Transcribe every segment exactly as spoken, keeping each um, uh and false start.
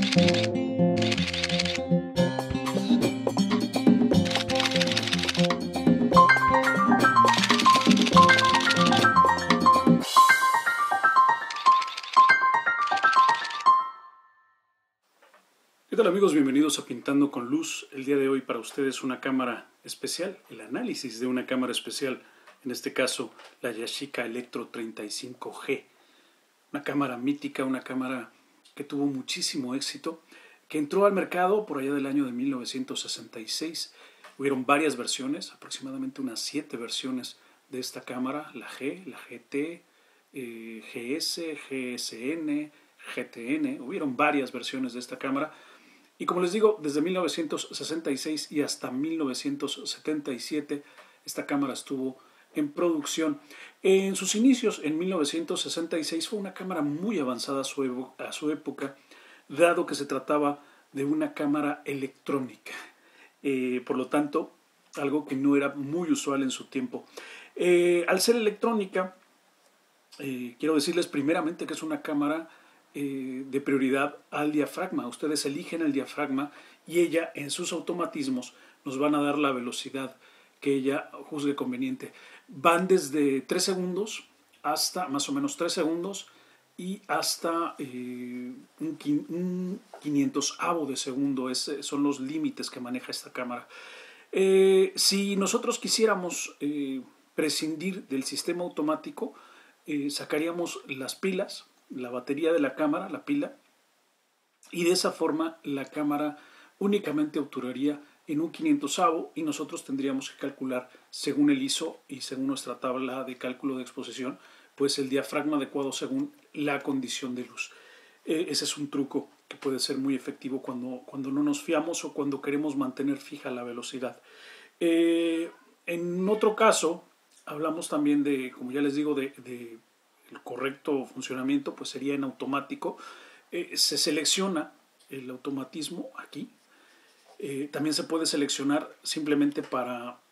¿Qué tal amigos? Bienvenidos a Pintando con Luz. El día de hoy para ustedes una cámara especial, el análisis de una cámara especial, en este caso la Yashica Electro treinta y cinco G. Una cámara mítica, una cámara que tuvo muchísimo éxito, que entró al mercado por allá del año de mil novecientos sesenta y seis. Hubieron varias versiones, aproximadamente unas siete versiones de esta cámara, la G, la G T, eh, G S, G S N, G T N. Hubieron varias versiones de esta cámara. Y como les digo, desde mil novecientos sesenta y seis y hasta mil novecientos setenta y siete esta cámara estuvo en producción. En sus inicios, en mil novecientos sesenta y seis, fue una cámara muy avanzada a su, a su época, dado que se trataba de una cámara electrónica. Eh, por lo tanto, algo que no era muy usual en su tiempo. Eh, al ser electrónica, eh, quiero decirles primeramente que es una cámara Eh, de prioridad al diafragma. Ustedes eligen el diafragma y ella en sus automatismos nos van a dar la velocidad que ella juzgue conveniente. Van desde tres segundos hasta más o menos tres segundos y hasta eh, un, un quinientosavo de segundo. Es, son los límites que maneja esta cámara. Eh, si nosotros quisiéramos eh, prescindir del sistema automático, eh, sacaríamos las pilas, la batería de la cámara, la pila, y de esa forma la cámara únicamente obturaría en un quinientosavo y nosotros tendríamos que calcular según el I S O y según nuestra tabla de cálculo de exposición, pues el diafragma adecuado según la condición de luz. Eh, ese es un truco que puede ser muy efectivo cuando, cuando no nos fiamos o cuando queremos mantener fija la velocidad. Eh, en otro caso, hablamos también de, como ya les digo, de, de el correcto funcionamiento, pues sería en automático. Eh, se selecciona el automatismo aquí. Eh, también se puede seleccionar simplemente para,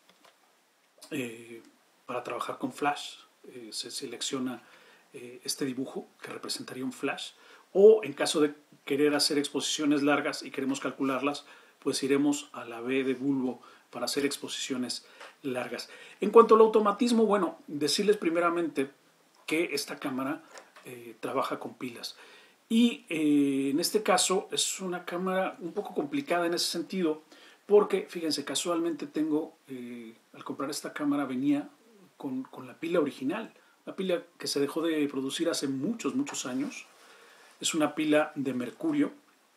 eh, para trabajar con flash. Eh, se selecciona eh, este dibujo que representaría un flash. O en caso de querer hacer exposiciones largas y queremos calcularlas, pues iremos a la B de bulbo para hacer exposiciones largas. En cuanto al automatismo, bueno, decirles primeramente que esta cámara eh, trabaja con pilas. Y eh, en este caso es una cámara un poco complicada en ese sentido, porque fíjense, casualmente tengo, eh, al comprar esta cámara venía con, con la pila original, la pila que se dejó de producir hace muchos, muchos años. Es una pila de mercurio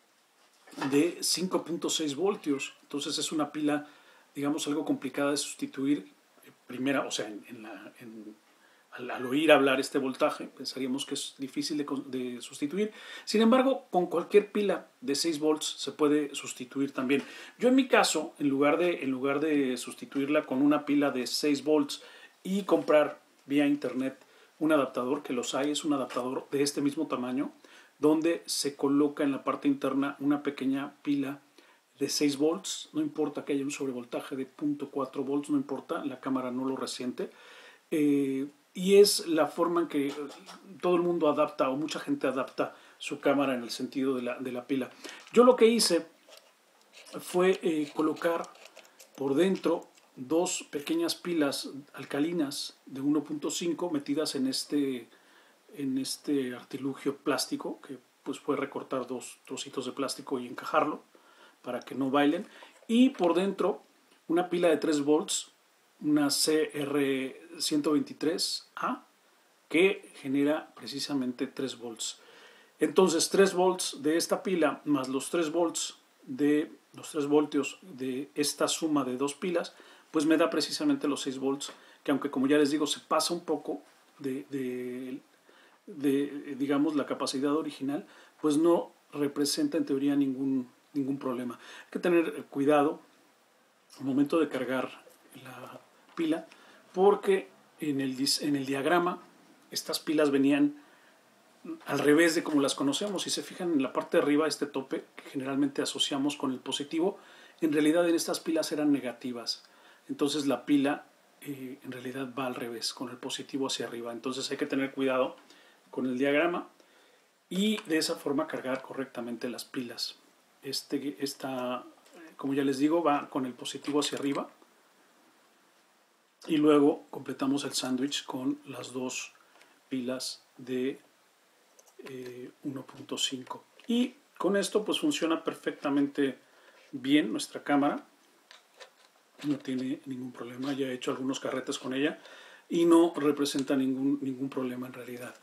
de cinco punto seis voltios, entonces es una pila, digamos, algo complicada de sustituir, eh, primera, o sea, en, en la... En, Al, al oír hablar este voltaje, pensaríamos que es difícil de, de sustituir. Sin embargo, con cualquier pila de seis volts se puede sustituir también. Yo en mi caso, en lugar de, en lugar de sustituirla con una pila de seis volts y comprar vía internet un adaptador, que los hay, es un adaptador de este mismo tamaño, donde se coloca en la parte interna una pequeña pila de seis volts. No importa que haya un sobrevoltaje de cero punto cuatro volts, no importa, la cámara no lo resiente. Eh, y es la forma en que todo el mundo adapta, o mucha gente adapta su cámara en el sentido de la, de la pila. Yo lo que hice fue eh, colocar por dentro dos pequeñas pilas alcalinas de uno punto cinco metidas en este, en este artilugio plástico, que pues puede recortar dos trocitos de plástico y encajarlo para que no bailen. Y por dentro una pila de tres volts, una C R ciento veintitrés A, que genera precisamente tres volts. Entonces tres volts de esta pila más los tres volts de los tres voltios de esta suma de dos pilas, pues me da precisamente los seis volts, que aunque como ya les digo se pasa un poco de, de, de digamos la capacidad original, pues no representa en teoría ningún, ningún problema. Hay que tener cuidado al momento de cargar la pila, porque en el, en el diagrama estas pilas venían al revés de como las conocemos. Si se fijan en la parte de arriba, este tope que generalmente asociamos con el positivo, en realidad en estas pilas eran negativas. Entonces la pila eh, en realidad va al revés, con el positivo hacia arriba. Entonces hay que tener cuidado con el diagrama y de esa forma cargar correctamente las pilas. Este, esta, como ya les digo, va con el positivo hacia arriba y luego completamos el sándwich con las dos pilas de eh, uno punto cinco, y con esto pues funciona perfectamente bien nuestra cámara, no tiene ningún problema. Ya he hecho algunos carretes con ella y no representa ningún, ningún problema en realidad.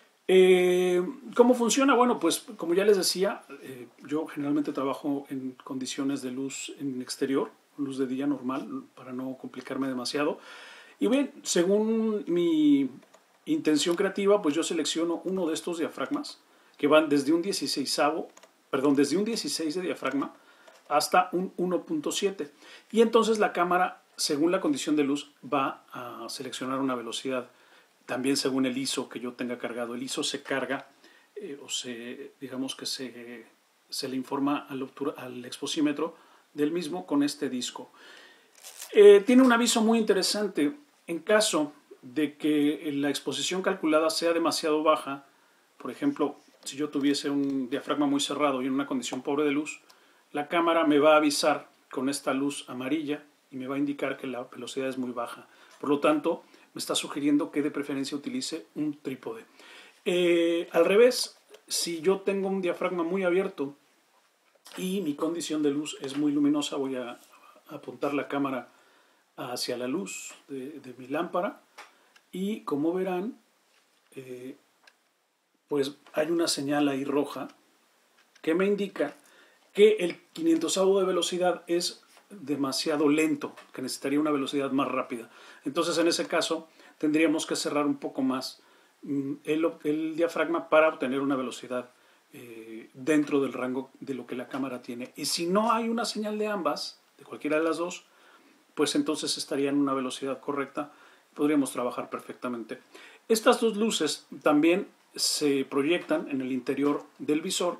Eh, ¿Cómo funciona? Bueno, pues como ya les decía, eh, yo generalmente trabajo en condiciones de luz en exterior, luz de día normal, para no complicarme demasiado. Y bien, según mi intención creativa, pues yo selecciono uno de estos diafragmas que van desde un dieciséis, perdón, desde un dieciséis de diafragma hasta un uno punto siete. Y entonces la cámara, según la condición de luz, va a seleccionar una velocidad. También según el I S O que yo tenga cargado. El I S O se carga, eh, o se, digamos que se, se le informa al, al exposímetro del mismo con este disco. Eh, tiene un aviso muy interesante. En caso de que la exposición calculada sea demasiado baja, por ejemplo, si yo tuviese un diafragma muy cerrado y en una condición pobre de luz, la cámara me va a avisar con esta luz amarilla y me va a indicar que la velocidad es muy baja. Por lo tanto, me está sugiriendo que de preferencia utilice un trípode. Eh, al revés, si yo tengo un diafragma muy abierto y mi condición de luz es muy luminosa, voy a apuntar la cámara hacia la luz de, de mi lámpara y como verán, eh, pues hay una señal ahí roja que me indica que el quinientosavo de velocidad es demasiado lento, que necesitaría una velocidad más rápida. Entonces en ese caso tendríamos que cerrar un poco más el, el diafragma para obtener una velocidad eh, dentro del rango de lo que la cámara tiene. Y si no hay una señal de ambas, de cualquiera de las dos, pues entonces estaría en una velocidad correcta, podríamos trabajar perfectamente. Estas dos luces también se proyectan en el interior del visor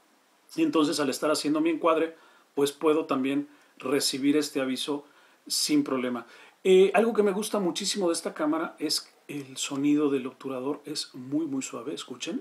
y entonces al estar haciendo mi encuadre, pues puedo también recibir este aviso sin problema. Eh, algo que me gusta muchísimo de esta cámara es el sonido del obturador, es muy muy suave, escuchen.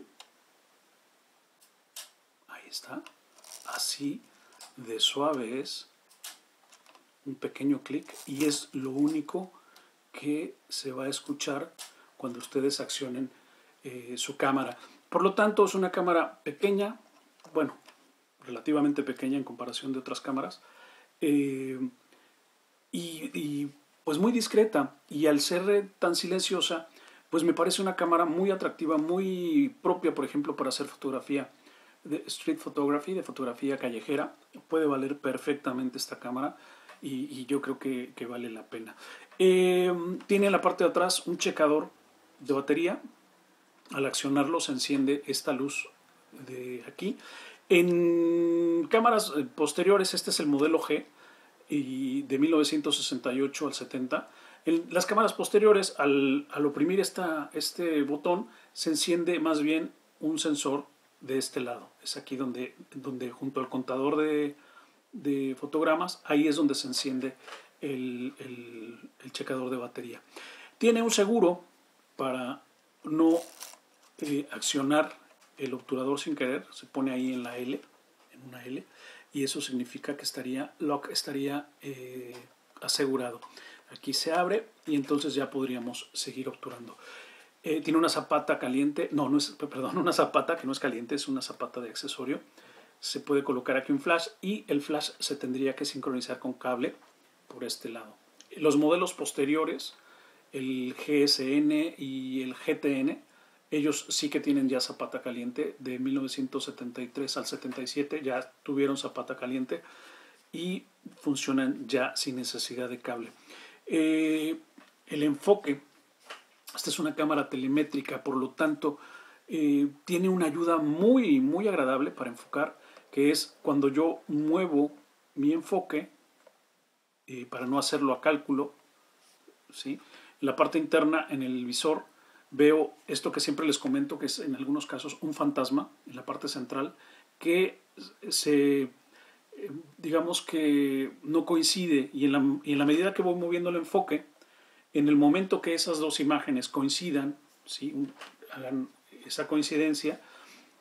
Ahí está, así de suave es, un pequeño clic y es lo único que se va a escuchar cuando ustedes accionen eh, su cámara. Por lo tanto, es una cámara pequeña, bueno, relativamente pequeña en comparación de otras cámaras, eh, y, y pues muy discreta, y al ser tan silenciosa, pues me parece una cámara muy atractiva, muy propia, por ejemplo, para hacer fotografía de street photography, de fotografía callejera. Puede valer perfectamente esta cámara y, y yo creo que, que vale la pena. Eh, tiene en la parte de atrás un checador de batería. Al accionarlo se enciende esta luz de aquí. En cámaras posteriores, este es el modelo G, y de mil novecientos sesenta y ocho al setenta. En las cámaras posteriores, al, al oprimir esta, este botón, se enciende más bien un sensor de este lado. Es aquí donde, donde junto al contador de, de fotogramas, ahí es donde se enciende el, el, el checador de batería. Tiene un seguro para no eh, accionar el obturador sin querer. Se pone ahí en la L, en una L, y eso significa que estaría, lock, estaría eh, asegurado. Aquí se abre y entonces ya podríamos seguir obturando. Eh, tiene una zapata caliente, no, no es, perdón, una zapata que no es caliente, es una zapata de accesorio. Se puede colocar aquí un flash y el flash se tendría que sincronizar con cable por este lado. Los modelos posteriores, el G S N y el G T N, ellos sí que tienen ya zapata caliente. De mil novecientos setenta y tres al setenta y siete ya tuvieron zapata caliente y funcionan ya sin necesidad de cable. Eh, el enfoque, esta es una cámara telemétrica, por lo tanto eh, tiene una ayuda muy muy agradable para enfocar, que es cuando yo muevo mi enfoque eh, para no hacerlo a cálculo, ¿sí? En la parte interna, en el visor, veo esto que siempre les comento, que es en algunos casos un fantasma en la parte central, que se, digamos que no coincide, y en la, y en la medida que voy moviendo el enfoque, en el momento que esas dos imágenes coincidan, ¿sí? Hagan esa coincidencia,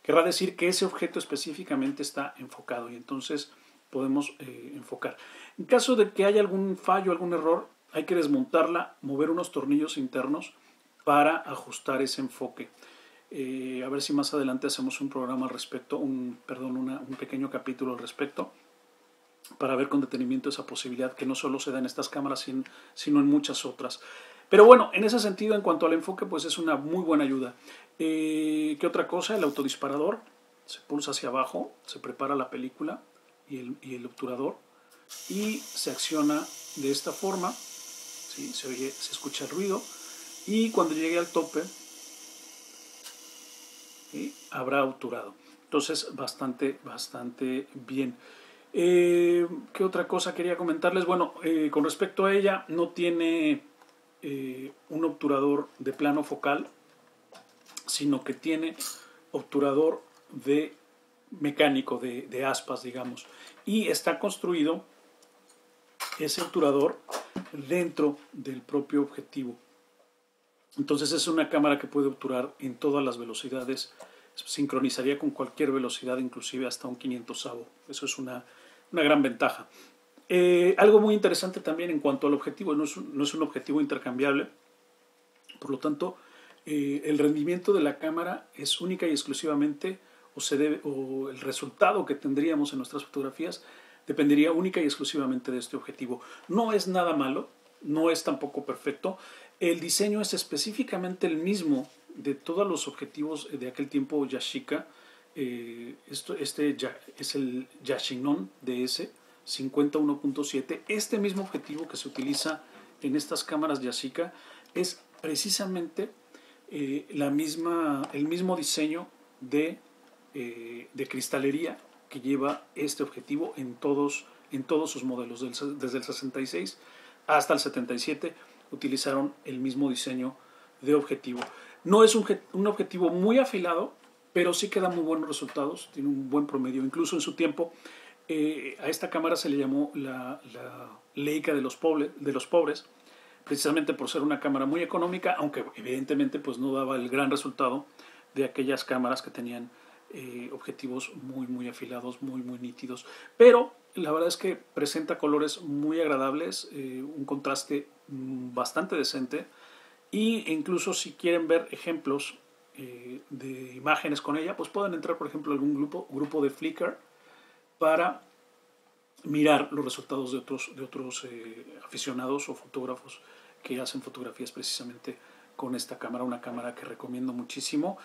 querrá decir que ese objeto específicamente está enfocado y entonces podemos eh, enfocar. En caso de que haya algún fallo, algún error, hay que desmontarla, mover unos tornillos internos para ajustar ese enfoque. Eh, a ver si más adelante hacemos un programa al respecto, un, perdón, una, un pequeño capítulo al respecto, para ver con detenimiento esa posibilidad que no solo se da en estas cámaras, sino en muchas otras. Pero bueno, en ese sentido, en cuanto al enfoque, pues es una muy buena ayuda. Eh, ¿Qué otra cosa? El autodisparador se pulsa hacia abajo, se prepara la película y el, y el obturador y se acciona de esta forma, ¿sí? Se oye, se escucha el ruido y cuando llegue al tope, ¿sí?, habrá obturado. Entonces, bastante, bastante bien. Eh, ¿Qué otra cosa quería comentarles? Bueno, eh, con respecto a ella, no tiene eh, un obturador de plano focal, sino que tiene obturador de mecánico, de, de aspas, digamos. Y está construido ese obturador dentro del propio objetivo. Entonces es una cámara que puede obturar en todas las velocidades, sincronizaría con cualquier velocidad, inclusive hasta un quinientosavo. Eso es una, una gran ventaja. Eh, algo muy interesante también en cuanto al objetivo, no es un, no es un objetivo intercambiable, por lo tanto eh, el rendimiento de la cámara es única y exclusivamente, o, se debe, o el resultado que tendríamos en nuestras fotografías dependería única y exclusivamente de este objetivo. No es nada malo, no es tampoco perfecto. El diseño es específicamente el mismo de todos los objetivos de aquel tiempo Yashica. Eh, esto, este es el Yashinon D S cincuenta y uno punto siete. Este mismo objetivo que se utiliza en estas cámaras Yashica es precisamente eh, la misma, el mismo diseño de, eh, de cristalería que lleva este objetivo en todos, en todos sus modelos. Desde el sesenta y seis hasta el setenta y siete utilizaron el mismo diseño de objetivo. No es un, un objetivo muy afilado, pero sí que da muy buenos resultados, tiene un buen promedio. Incluso en su tiempo eh, a esta cámara se le llamó la, la Leica de los, pobre, de los pobres, precisamente por ser una cámara muy económica, aunque evidentemente pues no daba el gran resultado de aquellas cámaras que tenían eh, objetivos muy muy afilados, muy muy nítidos. Pero la verdad es que presenta colores muy agradables, eh, un contraste bastante decente, y incluso si quieren ver ejemplos eh, de imágenes con ella, pues pueden entrar por ejemplo a algún grupo, grupo de Flickr para mirar los resultados de otros, de otros eh, aficionados o fotógrafos que hacen fotografías precisamente con esta cámara, una cámara que recomiendo muchísimo.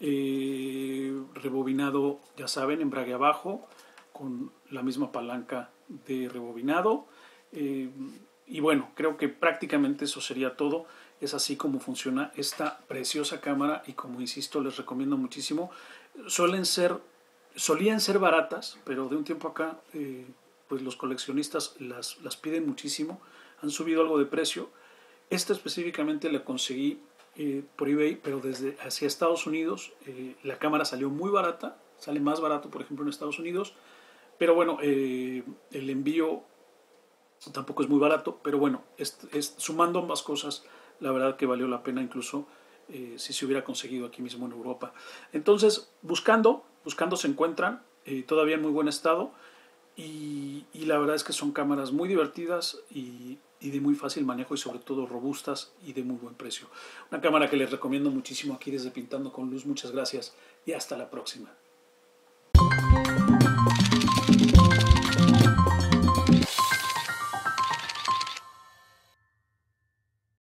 Eh, rebobinado, ya saben, embrague abajo, con la misma palanca de rebobinado. Eh, y bueno, creo que prácticamente eso sería todo. Es así como funciona esta preciosa cámara y como insisto, les recomiendo muchísimo. Suelen ser, solían ser baratas, pero de un tiempo acá eh, pues los coleccionistas las, las piden muchísimo, han subido algo de precio. Esta específicamente la conseguí eh, por eBay, pero desde hacia Estados Unidos. Eh, la cámara salió muy barata, sale más barato por ejemplo en Estados Unidos, pero bueno, eh, el envío tampoco es muy barato, pero bueno, es, es, sumando ambas cosas, la verdad que valió la pena incluso eh, si se hubiera conseguido aquí mismo en Europa. Entonces, buscando, buscando se encuentran, eh, todavía en muy buen estado, y, y la verdad es que son cámaras muy divertidas y, y de muy fácil manejo y sobre todo robustas y de muy buen precio. Una cámara que les recomiendo muchísimo aquí desde Pintando con Luz. Muchas gracias y hasta la próxima.